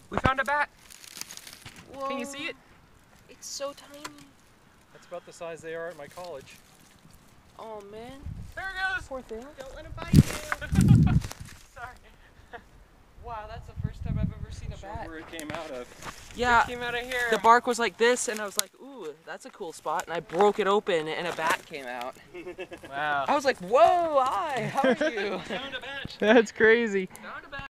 We found a bat. Whoa. Can you see it? It's so tiny. That's about the size they are at my college. Oh man. There it goes. Poor thing. Don't let him bite you. Sorry. Wow, that's the first time I've ever seen a Show bat. where it came out of. Yeah. It came out of here. The bark was like this, and I was like, ooh, that's a cool spot. And I broke it open, and a bat came out. Wow. I was like, whoa, hi, how are you? That's crazy. Found a bat.